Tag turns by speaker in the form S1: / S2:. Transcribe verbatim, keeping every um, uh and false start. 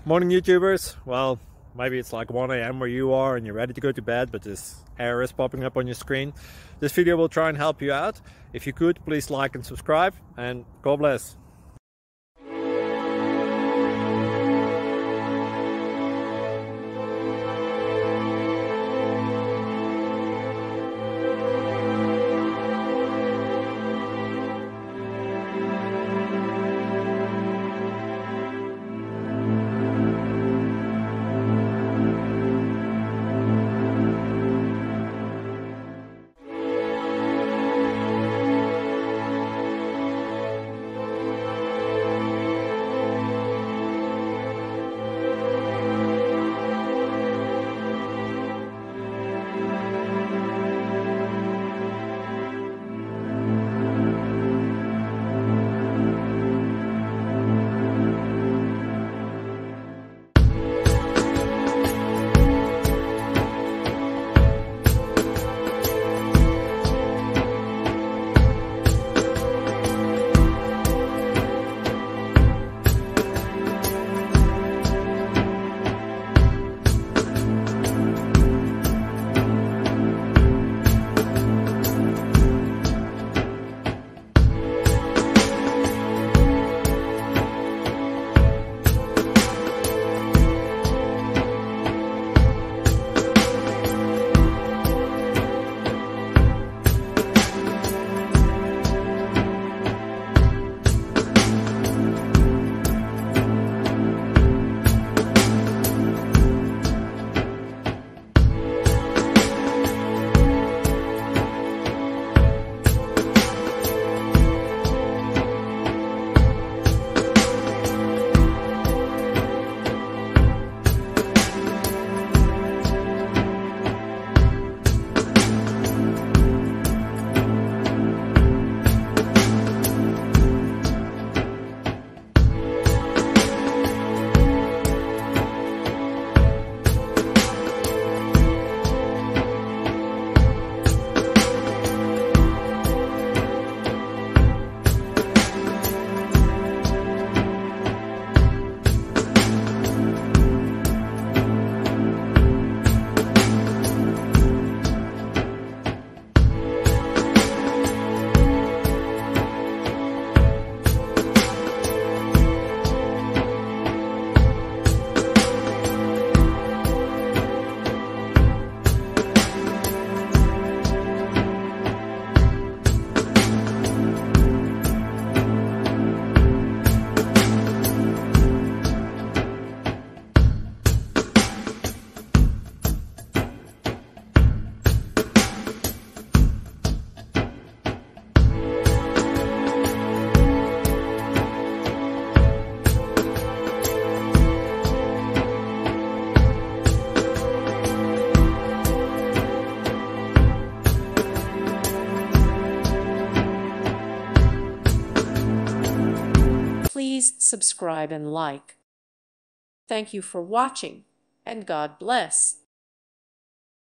S1: Morning YouTubers. Well, maybe it's like one A M where you are and you're ready to go to bed, but this error is popping up on your screen. This video will try and help you out. If you could, please like and subscribe, and God bless.
S2: Please subscribe and like. Thank you for watching, and God bless.